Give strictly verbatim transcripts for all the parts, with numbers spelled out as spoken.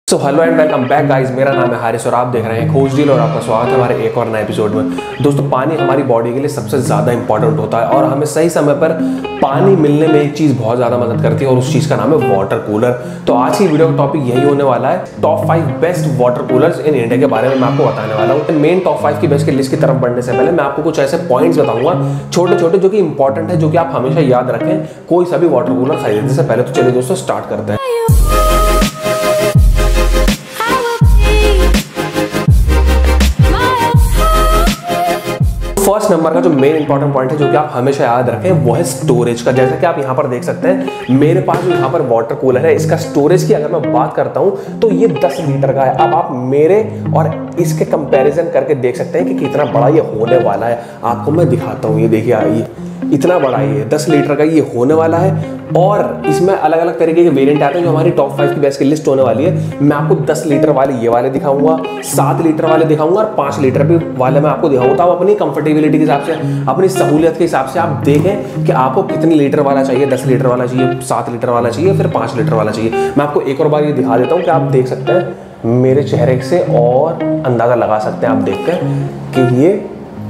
So hello and welcome back guys, मेरा नाम है हारिस और आप देख रहे हैं खोज डील और आपका स्वागत है हमारे एक और नए एपिसोड में। दोस्तों, पानी हमारी बॉडी के लिए सबसे ज़्यादा इंपॉर्टेंट होता है और हमें सही समय पर पानी मिलने में एक चीज़ बहुत ज़्यादा मदद करती है और उस चीज़ का नाम है वाटर कूलर। तो आज की वीडियो का टॉपिक यही होने वाला है, top five best water coolers in India के बारे में मैं आपको बताने वाला हूँ। मेन टॉप फाइव की बेस्ट की लिस्ट की तरफ बढ़ने से पहले मैं आपको कुछ ऐसे पॉइंट्स बताऊंगा छोटे छोटे जो कि इंपॉर्टेंट है, जो कि आप हमेशा याद रखें कोई सा भी वाटर कूलर खरीदने से पहले। तो चलिए दोस्तों स्टार्ट करते हैं। फर्स्ट नंबर का जो मेन इंपॉर्टेंट पॉइंट है जो कि आप हमेशा याद रखें वो है स्टोरेज का। जैसा कि आप यहाँ पर देख सकते हैं, मेरे पास जो यहाँ पर वाटर कूलर है, इसका स्टोरेज की अगर मैं बात करता हूँ तो ये दस लीटर का है। अब आप मेरे और इसके कंपैरिजन करके देख सकते हैं कि कितना बड़ा ये होने वाला है। आपको मैं दिखाता हूँ, ये देखिए, ये इतना बड़ा ये दस लीटर का ये होने वाला है और इसमें अलग अलग तरीके के वेरिएंट आते हैं जो हमारी टॉप फाइव की बेस्ट की लिस्ट होने वाली है। मैं आपको दस लीटर वाले ये वाले दिखाऊंगा, सात लीटर वाले दिखाऊंगा और पाँच लीटर भी वाले मैं आपको दिखाऊंगा। तो आप अपनी कंफर्टेबिलिटी के हिसाब से, अपनी सहूलियत के हिसाब से आप देखें कि आपको कितने लीटर वाला चाहिए, दस लीटर वाला चाहिए, सात लीटर वाला चाहिए, फिर पाँच लीटर वाला चाहिए। मैं आपको एक और बार ये दिखा देता हूँ कि आप देख सकते हैं मेरे चेहरे से और अंदाजा लगा सकते हैं आप देखकर कि ये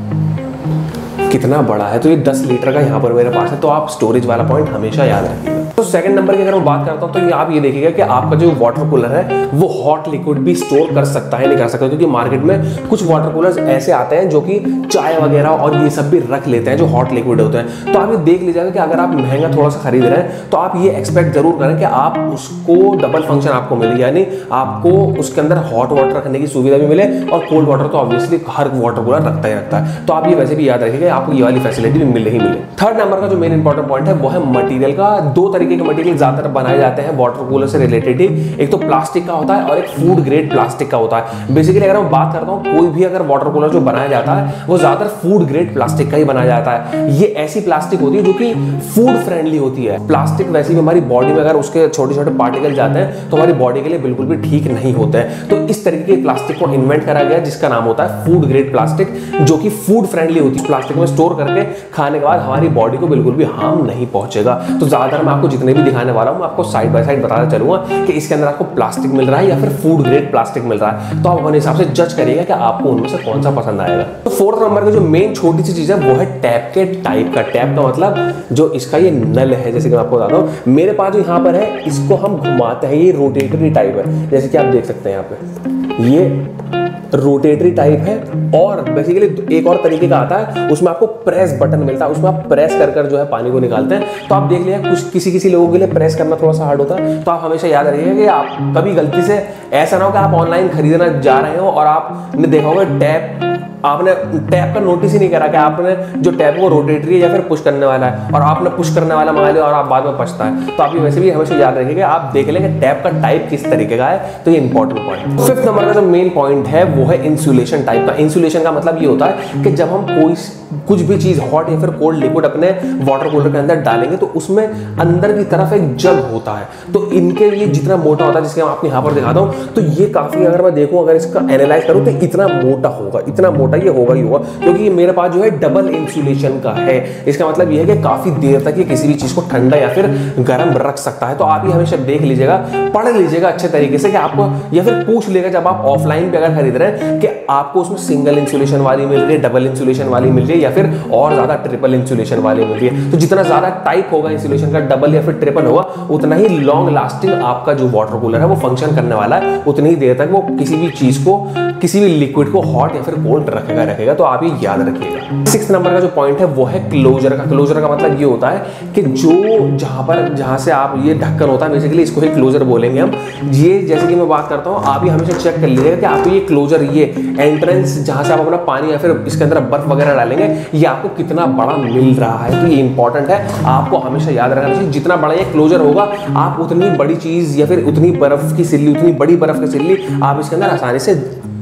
कितना बड़ा है। तो ये दस लीटर का यहाँ पर मेरे पास है, तो आप स्टोरेज वाला पॉइंट हमेशा याद रखिएगा। तो सेकंड नंबर की अगर मैं बात करता हूँ तो ये आप ये देखिएगा कि आपका जो वाटर कूलर है वो हॉट लिक्विड भी स्टोर कर सकता है, नहीं कर सकता, क्योंकि मार्केट में कुछ वाटर कूलर्स ऐसे आते हैं जो कि चाय वगैरह और ये सब भी रख लेते हैं जो हॉट लिक्विड होते हैं। तो आप ये देख लीजिएगा कि अगर आप महंगा थोड़ा सा खरीद रहे हैं तो आप ये एक्सपेक्ट जरूर करें कि आप उसको डबल फंक्शन आपको मिले, यानी आपको उसके अंदर हॉट वाटर रखने की सुविधा भी मिले और कोल्ड वाटर तो ऑब्वियसली हर वाटर कूलर रखता ही रखता है। तो आप ये वैसे भी याद रखिएगा, आपको ये वाली फैसिलिटी भी मिले ही मिले। थर्ड नंबर का जो मेन इंपॉर्टेंट पॉइंट है वो है मटेरियल का। दो तरीके के मटेरियल ज्यादातर बनाए जाते हैं वाटर कूलर से रिलेटेड ही, एक तो प्लास्टिक का होता है और एक फूड ग्रेड प्लास्टिक का होता है। बेसिकली अगर मैं बात करता हूँ, कोई भी अगर वाटर कूलर जो बनाया जाता है वो ज्यादातर फूड ग्रेड प्लास्टिक का ही बनाया जाता है। ये ऐसी प्लास्टिक होती है जो कि फूड फ्रेंडली होती है। प्लास्टिक वैसे भी हमारी बॉडी में अगर उसके छोटे छोटे पार्टिकल जाते हैं तो हमारी बॉडी के लिए बिल्कुल भी ठीक नहीं होते हैं। तो इस तरीके के प्लास्टिक को इन्वेंट करा गया जिसका नाम होता है फूड ग्रेड प्लास्टिक, जो कि फूड फ्रेंडली होती है। प्लास्टिक में स्टोर करके खाने के बाद हमारी बॉडी को बिल्कुल भी हार्म नहीं पहुंचेगा। तो ज्यादातर मैं आपको जितने भी दिखाने वाला हूं, मैं आपको साइड बाय साइड बताता चलूंगा कि इसके अंदर आपको प्लास्टिक मिल रहा है या फिर फूड ग्रेड प्लास्टिक मिल रहा है। तो आप अपने हिसाब से जज करिएगा कि आपको उनमें से कौन सा पसंद आएगा। तो फोर्थ नंबर की जो मेन छोटी सी चीज है वो है टैप के टाइप का। टैप का मतलब जो इसका ये नल है, जैसे कि मैं आपको बताता हूँ, मेरे पास जो यहाँ पर है इसको हम घुमाते हैं, ये रोटेटरी टाइप है, जैसे कि आप देख सकते हैं यहाँ पे ये रोटेटरी टाइप है। और बेसिकली एक और तरीके का आता है, उसमें आपको प्रेस बटन मिलता है, उसमें आप प्रेस कर कर जो है पानी को निकालते हैं। तो आप देख लिया, कुछ किसी किसी लोगों के लिए प्रेस करना थोड़ा सा हार्ड होता है। तो आप हमेशा याद रखिएगा कि आप कभी गलती से ऐसा ना हो कि आप ऑनलाइन खरीदना जा रहे हो और आपने देखा होगा टैप, आपने टैप का नोटिस ही नहीं करा कि आपने जो टैप वो रोटेटरी है या फिर पुश करने वाला है, और आपने पुश करने वाला मंगा लिया और आप बाद में पछता है। तो आप ये वैसे भी हमेशा याद रखिएगा, आप देख लेंगे टैप का टाइप किस तरीके का है। तो ये इंपॉर्टेंट पॉइंट। फिफ्थ नंबर का जो मेन पॉइंट है वो है इंसुलेशन टाइप का। इंसुलेशन का मतलब ये होता है कि जब हम कोई कुछ भी चीज हॉट या फिर कोल्ड लिक्विड अपने वाटर कूलर के अंदर डालेंगे तो उसमें अंदर की तरफ एक जग होता है। तो इनके लिए जितना मोटा होता है, जिसके मैं आपको यहाँ पर दिखाता हूँ, तो ये काफी, अगर मैं देखूं, अगर इसका एनालाइज करूं तो इतना मोटा होगा, इतना मोटा ये होगा ही होगा, क्योंकि ये मेरे पास जो है डबल इंसुलेशन का है। इसका मतलब ये है कि काफी देर तक ये किसी भी चीज को ठंडा या फिर गर्म रख सकता है। तो आप ये हमेशा देख लीजिएगा, पढ़ लीजिएगा अच्छे तरीके से कि आपको, या फिर पूछ लेगा जब आप ऑफलाइन पे अगर खरीद रहे हैं कि आपको उसमें सिंगल इंसुलेशन वाली मिल रही है, डबल इंसुलेशन वाली मिल रही है या फिर और ज्यादा ट्रिपल इंसुलेशन वाली मिल रही है। तो जितना ज्यादा टाइप होगा इंसुलेशन का, डबल या फिर ट्रिपल होगा, उतना ही लॉन्ग लास्टिंग आपका जो वाटर कूलर है वो फंक्शन करने वाला है। उतनी ही देर तक वो किसी भी चीज को, किसी भी लिक्विड को हॉट या फिर कोल्ड रखेगा रखेगा तो आप ये याद रखिएगा। सिक्स्थ नंबर का जो पॉइंट है वो है क्लोजर का। क्लोजर का मतलब ये होता है कि जो जहां पर जहां से आप, ये ढक्कन होता है, बेसिकली इसको ही क्लोजर बोलेंगे हम। ये जैसे कि मैं बात करता हूँ, आप ये हमेशा चेक कर लीजिएगा कि आपको ये क्लोजर, ये एंट्रेंस जहां से आप अपना पानी या फिर इसके अंदर बर्फ वगैरह डालेंगे, ये आपको कितना बड़ा मिल रहा है। तो ये इंपॉर्टेंट है, आपको हमेशा याद रखना चाहिए। जितना बड़ा ये क्लोजर होगा, आप उतनी बड़ी चीज या फिर उतनी बर्फ की सिल्ली, उतनी बड़ी बर्फ की सिल्ली आप इसके अंदर आसानी से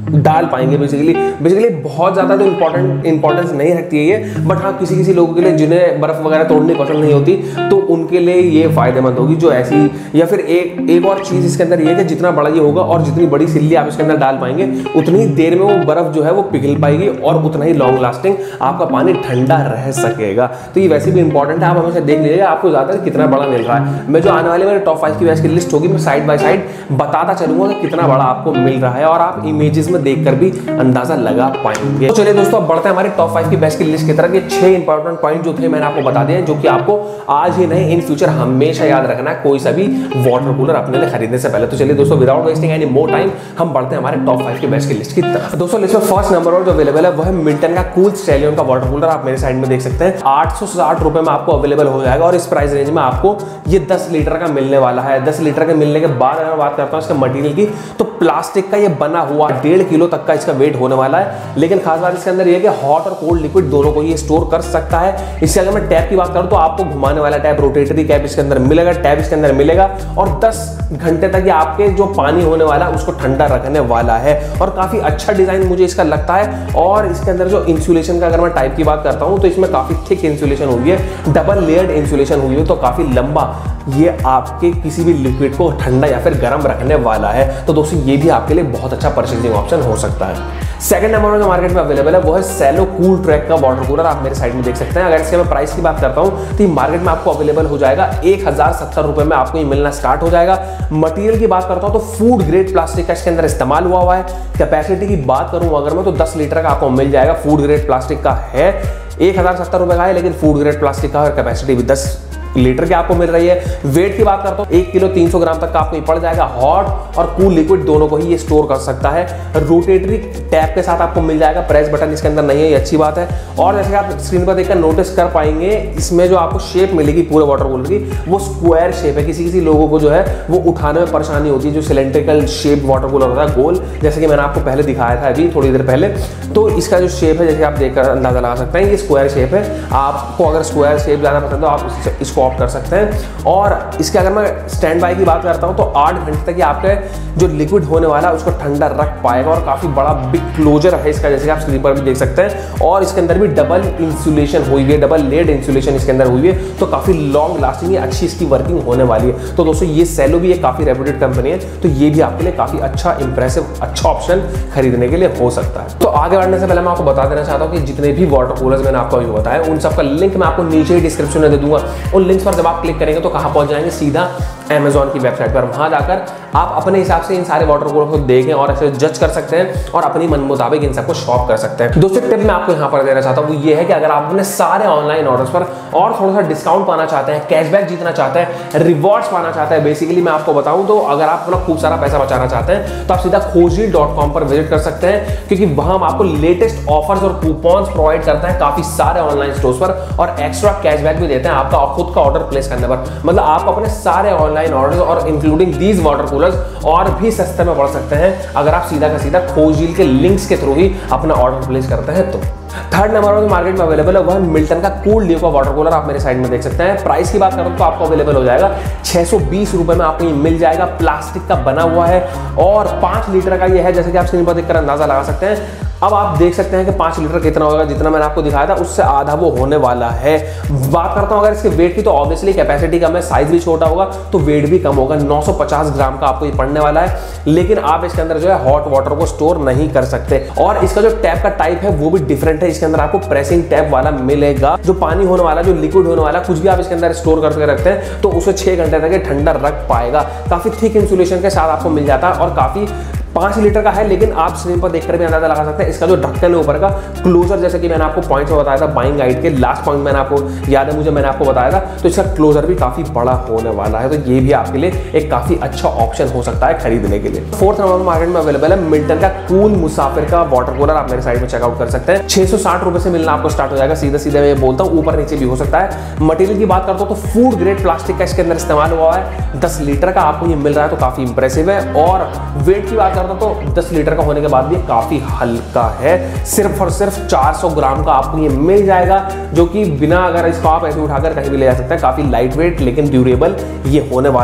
डाल पाएंगे। बेसिकली बेसिकली बहुत ज़्यादा तो इंपॉर्टेंट इंपॉर्टेंस नहीं रखती है ये, बट हाँ किसी किसी लोगों के लिए जिन्हें बर्फ़ वगैरह तोड़नी पसंद नहीं होती तो उनके लिए ये फ़ायदेमंद होगी जो ऐसी। या फिर एक एक और चीज़ इसके अंदर ये है कि जितना बड़ा ये होगा और जितनी बड़ी सिल्ली आप इसके अंदर डाल पाएंगे उतनी देर में वो बर्फ़ जो है वो पिघल पाएगी और उतना ही लॉन्ग लास्टिंग आपका पानी ठंडा रह सकेगा। तो ये वैसे भी इंपॉर्टेंट है, आप हमेशा देख लीजिएगा आपको ज़्यादा कितना बड़ा मिल रहा है। मैं जो आने वाले मेरे टॉप फाइव की वैसे की लिस्ट होगी मैं साइड बाय साइड बताता चलूंगा कि कितना बड़ा आपको मिल रहा है और आप इमेजेस में देखकर भी अंदाजा लगा पाएंगे। तो चलिए दोस्तों अब बढ़ते हैं हमारे टॉप फाइव की बेस्ट की लिस्ट की तरफ। ये छह इंपॉर्टेंट पॉइंट जो थे मैंने आपको बता दिए जो कि आपको आज ही नहीं इन फ्यूचर हमेशा याद रखना है कोई सा भी वाटर कूलर अपने लिए खरीदने से पहले। तो चलिए दोस्तों without wasting any more time हम बढ़ते हैं हमारे टॉप फाइव की बेस्ट की लिस्ट की तरफ। दोस्तों लिस्ट में फर्स्ट नंबर और जो अवेलेबल है वो है मिल्टन का कूल स्टैलियन का वाटर कूलर। आप मेरे साइड में देख सकते हैं आठ सौ साठ रुपए में आपको अवेलेबल हो जाएगा और इस प्राइस रेंज में आपको ये दस लीटर का मिलने वाला है। दस लीटर के मिलने के बाद अगर बात करता हूँ इसके मटेरियल की तो प्लास्टिक का ये बना हुआ डेढ़ किलो तक का इसका वेट होने वाला है। लेकिन खास बात इसके अंदर ये है कि हॉट और कोल्ड लिक्विड दोनों को ये स्टोर कर सकता है। इससे अगर मैं टैप की बात करूं तो आपको घुमाने वाला टैप रोटेटरी कैप इसके अंदर मिलेगा, टैप इसके अंदर मिलेगा और दस घंटे तक ये आपके जो पानी होने वाला है उसको ठंडा रखने वाला है। और काफी अच्छा डिजाइन मुझे इसका लगता है। और इसके अंदर जो इंसुलेशन का अगर मैं टाइप की बात करता हूं तो इसमें काफी थिक इंसुलेशन हुई है, डबल लेयर्ड इंसुलेशन हुई है, तो काफी लंबा ये आपके किसी भी लिक्विड को ठंडा या फिर गर्म रखने वाला है। तो दोस्तों ये भी आपके लिए बहुत अच्छा परचेजिंग ऑप्शन हो सकता है। सेकंड नंबर में जो मार्केट में अवेलेबल है वो है सेलो कूल ट्रैक का वाटर कूलर। आप मेरे साइड में देख सकते हैं। अगर इसके मैं प्राइस की बात करता हूं तो ये मार्केट में आपको अवेलेबल हो जाएगा एक हजार सत्तर रुपए में आपको ये मिलना स्टार्ट हो जाएगा। मटेरियल की बात करता हूं तो फूड ग्रेड प्लास्टिक का इसके अंदर इस्तेमाल हुआ हुआ है। कैपेसिटी की बात करूं अगर मैं तो दस लीटर का आपको मिल जाएगा। फूड ग्रेड प्लास्टिक का है, एक हजार सत्तर रुपए का है लेकिन फूड ग्रेड प्लास्टिक का और कैपेसिटी भी दस लीटर की आपको मिल रही है। वेट की बात करता हूं एक किलो तीन सौ ग्राम तक का आपको पड़ जाएगा। हॉट और कूल लिक्विड दोनों को ही ये स्टोर कर सकता है। रोटेटरी टैप के साथ आपको मिल जाएगा, प्रेस बटन इसके अंदर नहीं है, ये अच्छी बात है। और जैसे आप स्क्रीन पर देखकर नोटिस कर पाएंगे इसमें जो आपको शेप मिलेगी पूरे वाटर कूलर की वो स्क्वायर शेप है। किसी किसी लोगों को जो है वो उठाने में परेशानी होती है, जो सिलेंड्रिकल शेप वाटर कूलर होता है गोल, जैसे कि मैंने आपको पहले दिखाया था अभी थोड़ी देर पहले। तो इसका जो शेप है जैसे आप देखकर अंदाजा लगा सकते हैं ये स्क्वायर शेप है। आपको अगर स्क्वायर शेप ज़्यादा पसंद है तो आप इसको ऑप्ट कर सकते हैं। और इसके अगर मैं स्टैंड बाय की बात करता हूं तो आठ घंटे तक ये आपके जो लिक्विड होने वाला है उसको ठंडा रख पाएगा। और काफी बड़ा बिग क्लोजर है इसका, जैसे आप स्क्रीन पर भी देख सकते हैं। और इसके अंदर भी डबल इंसुलेशन हुई है, डबल लेड इंसुलेशन इसके अंदर हुई है, तो काफी लॉन्ग लास्टिंग है, अच्छी इसकी वर्किंग होने वाली है। तो दोस्तों ये सेलो भी एक काफी रेप्यूटेड कंपनी है, तो ये भी आपके लिए काफी अच्छा इंप्रेसिव अच्छा ऑप्शन खरीदने के लिए हो सकता है। तो आगे बढ़ने से पहले मैं आपको बता देना चाहता हूँ कि जितने भी वाटर कूलर्स मैंने आपको अभी बताया उन सबका लिंक मैं आपको नीचे ही डिस्क्रिप्शन में दे दूंगा। उन लिंक्स पर जब आप क्लिक करेंगे तो कहां पहुंच जाएंगे, सीधा Amazon की वेबसाइट पर। वहां जाकर आप अपने हिसाब से इन सारे वाटर कूलर को देखें और ऐसे जज कर सकते हैं और अपनी मन मुताबिक इन सबको शॉप कर सकते हैं। दोस्तों टिप मैं आपको यहां पर देना चाहता हूं वो ये है कि अगर आप अपने सारे ऑनलाइन ऑर्डर्स पर और थोड़ा सा डिस्काउंट पाना चाहते हैं, कैशबैक जीतना चाहते हैं, रिवॉर्ड्स पाना चाहते हैं, बेसिकली मैं आपको बताऊं तो अगर आप अपना खूब सारा पैसा बचाना चाहते हैं तो आप सीधा खोजी डॉट कॉम पर विजिट कर सकते हैं, क्योंकि वहां हम आपको लेटेस्ट ऑफर्स और कूपन्स प्रोवाइड करते हैं काफी सारे ऑनलाइन स्टोर्स पर और एक्स्ट्रा कैशबैक भी देते हैं आपका खुद का ऑर्डर प्लेस करने पर। मतलब आप अपने सारे ऑनलाइन ऑर्डर्स और इंक्लूडिंग दीज वाटर कूलर्स और भी सस्ते में पड़ सकते हैं अगर आप सीधा का सीधा खोजील के लिंक्स के थ्रू ही अपना ऑर्डर प्लेस करते हैं तो। थर्ड नंबर में मार्केट में अवेलेबल है वह मिल्टन का कूल ड्यू का वाटर कूलर। आप मेरे साइड में देख सकते हैं। प्राइस की बात करूं तो आपको अवेलेबल हो जाएगा छह सौ बीस रुपए में आपको ये मिल जाएगा। प्लास्टिक का बना हुआ है और पांच लीटर का ये है, जैसे कि आप स्क्रीन पर देखकर अंदाजा लगा सकते हैं। अब आप देख सकते हैं कि पांच लीटर कितना होगा, जितना मैंने आपको दिखाया था उससे आधा वो होने वाला है। बात करता हूं अगर इसके वेट की तो ऑब्वियसली कैपेसिटी कम है, साइज भी छोटा होगा तो वेट भी कम होगा। नौ सौ पचास ग्राम का आपको ये पड़ने वाला है, लेकिन आप इसके अंदर जो है हॉट वाटर को स्टोर नहीं कर सकते। और इसका जो टैप का टाइप है वो भी डिफरेंट है। इसके अंदर आपको प्रेसिंग टैप वाला मिलेगा। जो पानी होने वाला, जो लिक्विड होने वाला, कुछ भी आप इसके अंदर स्टोर करके रखते हैं तो उसे छह घंटे तक ठंडा रख पाएगा। काफी थिक इंसुलेशन के साथ आपको मिल जाता है और काफी पांच लीटर का है, लेकिन आप स्क्रीन पर देखकर भी अंदाजा लगा सकते हैं इसका जो ढक्कन है ऊपर का क्लोजर, जैसे कि मैंने आपको पॉइंट्स में बताया था बाइंग गाइड के लास्ट पॉइंट मैंने आपको याद है मुझे मैंने आपको बताया था, तो इसका क्लोजर भी काफी बड़ा होने वाला है। तो ये भी आपके लिए एक काफी अच्छा ऑप्शन हो सकता है खरीदने के लिए। फोर्थ नंबर मार्केट में अवेलेबल है मिल्टन का कूल मुसाफिर का वाटर कूलर। आप मेरे साइड में चेकआउट कर सकते हैं। छह सौ साठ रुपए से मिलना आपको स्टार्ट हो जाएगा। सीधा सीधा मैं बोलता हूँ, ऊपर नीचे भी हो सकता है। मटेरियल की बात करता हूँ तो फूड ग्रेड प्लास्टिक का इसके अंदर इस्तेमाल हुआ है। दस लीटर का आपको ये मिल रहा है तो काफी इंप्रेसिव है। और वेट की बात करता हूँ तो दस लीटर का होने के बाद भी काफी हल्का है। सिर्फ और सिर्फ चार सौ ग्राम का आपको ये मिल जाएगा, जो कि बिना अगर इसको आप ऐसे उठाकर कहीं भी ले जा सकते हैं। काफी लाइट वेट लेकिन ड्यूरेबल ये होने वाला है।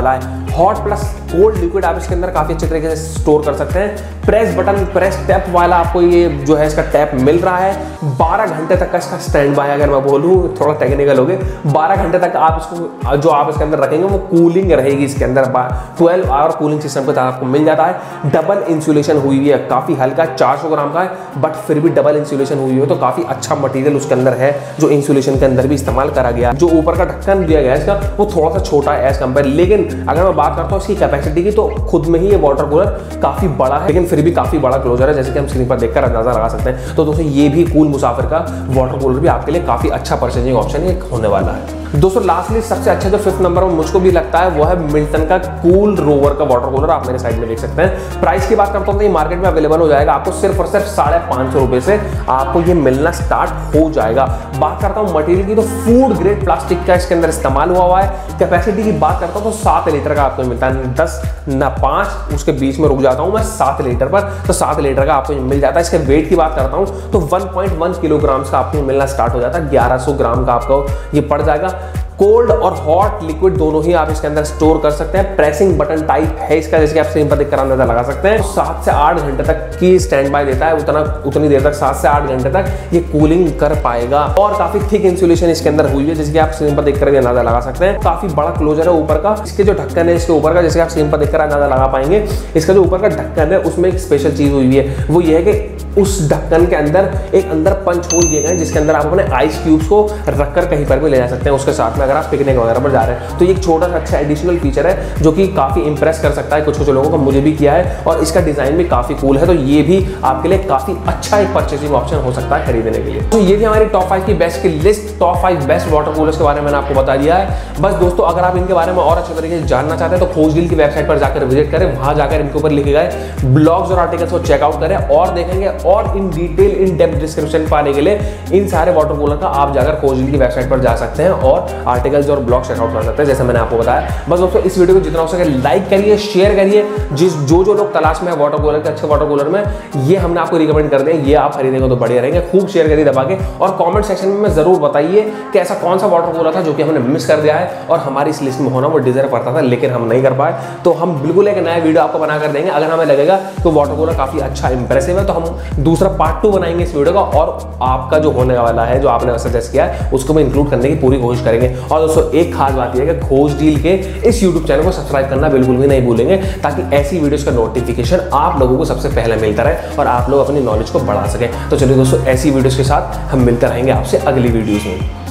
हॉट प्लस कोल्ड लिक्विड आप इसके अंदर काफी अच्छे तरीके से स्टोर कर सकते हैं। प्रेस बटन, प्रेस टैप वाला आपको ये जो है इसका टैप मिल रहा है। बारह घंटे तक का इसका स्टैंड बाय, अगर मैं बोलूँ थोड़ा टेक्निकल हो गए, बारह घंटे तक आप इसको जो आप इसके अंदर रखेंगे वो कूलिंग रहेगी इसके अंदर। ट्वेल्व आवर कूलिंग सिस्टम के साथ आपको मिल जाता है। डबल इंसुलेशन हुई है, काफी हल्का चार सौ ग्राम का है, बट फिर भी डबल इंसुलेशन हुई है, तो काफी अच्छा मटेरियल उसके अंदर है जो इंसुलेशन के अंदर भी इस्तेमाल करा गया। जो ऊपर का ढक्कन दिया गया है इसका वो थोड़ा सा छोटा है एज कंपेयर, लेकिन अगर मैं बात करता हूँ इसकी कैपेसिटी की तो खुद में ही ये वाटर कूलर काफी बड़ा है, लेकिन फिर भी काफी बड़ा क्लोजर है, जैसे कि हम स्क्रीन पर देखकर अंदाजा लगा सकते हैं। तो दोस्तों ये भी कूल मुसाफिर का वाटर कूलर भी आपके लिए काफी अच्छा परचेजिंग ऑप्शन एक होने वाला है। दोस्तों लास्टली सबसे अच्छा जो फिफ्थ नंबर में मुझको भी लगता है वो है मिल्टन का कूल रोवर का वाटर कूलर। आप मेरे साइड में देख सकते हैं। प्राइस की बात करता हूँ तो ये मार्केट में अवेलेबल हो जाएगा आपको सिर्फ और सिर्फ साढ़े पाँच सौ रुपए से आपको ये मिलना स्टार्ट हो जाएगा। बात करता हूँ मटेरियल की तो फूड ग्रेड प्लास्टिक का इसके अंदर इस्तेमाल हुआ हुआ है। कैपेसिटी की बात करता हूँ तो सात लीटर का आपको मिलता है, दस ना पाँच, उसके बीच में रुक जाता हूँ मैं सात लीटर पर, तो सात लीटर का आपको मिल जाता है। इसके वेट की बात करता हूँ तो वन पॉइंट वन किलोग्राम का आपको मिलना स्टार्ट हो जाता है, ग्यारह सौ ग्राम का आपको ये पड़ जाएगा। कोल्ड और हॉट लिक्विड दोनों ही आप इसके अंदर स्टोर कर सकते हैं। प्रेसिंग बटन टाइप है इसका, जैसे कि आप स्क्रीन पर देखकर अंदाजा लगा सकते हैं। सात से आठ घंटे तक की स्टैंड बाय देता है, उतना उतनी देर तक सात से आठ घंटे तक ये कूलिंग कर पाएगा। और काफी थिक इंसुलेशन इसके अंदर हुई है, जैसे कि आप स्क्रीन पर देखकर भी अंदाजा लगा सकते हैं। काफी बड़ा क्लोजर है ऊपर का। इसके जो ढक्कन है इसके ऊपर का, जैसे आप स्क्रीन पर देखकर अंदाजा लगा पाएंगे, इसका जो ऊपर का ढक्कन है उसमें एक स्पेशल चीज हुई है, वो ये है कि उस ढक्कन के अंदर एक अंदर पंच होल दिए गए जिसके अंदर आप अपने आइस क्यूब्स को रखकर कहीं पर भी ले जा सकते हैं उसके साथ में, अगर आप पिकनिक वगैरह पर जा रहे हैं। तो ये एक छोटा सा अच्छा एडिशनल फीचर है जो कि काफी इंप्रेस कर सकता है कुछ कुछ लोगों को, मुझे भी किया है, और इसका डिजाइन भी काफी कूल है। तो ये भी आपके लिए काफी अच्छा एक परचेसिंग ऑप्शन हो सकता है खरीदने के लिए। तो ये थी हमारी टॉप फाइव की बेस्ट की list, top five best water coolers के बारे में मैंने आपको बता दिया है। बस दोस्तों अगर आप इनके बारे में और अच्छे तरीके से जानना चाहते हैं तो खोज डील की वेबसाइट पर जाकर विजिट करें, वहां जाकर इनके ऊपर लिखे गए ब्लॉग्स और आर्टिकल्स को चेकआउट करें और देखेंगे, और in detail in depth description पाने के लिए इन सारे वाटर कूलर का आप जाकर खोज की वेबसाइट पर जा सकते हैं और आर्टिकल्स और ब्लॉग चेकआउट कर सकते हैं, जैसे मैंने आपको बताया। बस दोस्तों इस वीडियो को जितना हो सके लाइक करिए, शेयर करिए। जिस जो जो लोग तलाश में है वाटर कूलर के, अच्छे वाटर कूलर में, ये हमने आपको रिकमेंड कर दिया, ये आप खरीदेंगे तो बढ़िया रहेंगे। खूब शेयर करिए दबा के, और कमेंट सेक्शन में जरूर बताइए कि ऐसा कौन सा वाटर कूलर था जो कि हमने मिस कर दिया है और हमारी इस लिस्ट में होना वो डिजर्व करता था लेकिन हम नहीं कर पाए। तो हम बिल्कुल एक नया वीडियो आपको बना कर देंगे। अगर हमें लगेगा तो वाटर कूलर काफी अच्छा इंप्रेसिव है तो हम दूसरा पार्ट टू बनाएंगे इस वीडियो का, और आपका जो होने वाला है जो आपने सजेस्ट किया है उसको भी इंक्लूड करने की पूरी कोशिश करेंगे। और दोस्तों एक खास बात यह है कि खोज डील के इस यूट्यूब चैनल को सब्सक्राइब करना बिल्कुल भी नहीं भूलेंगे, ताकि ऐसी वीडियोस का नोटिफिकेशन आप लोगों को सबसे पहले मिलता रहे और आप लोग अपनी नॉलेज को बढ़ा सकें। तो चलिए दोस्तों ऐसी वीडियोस के साथ हम मिलते रहेंगे आपसे अगली वीडियोस में।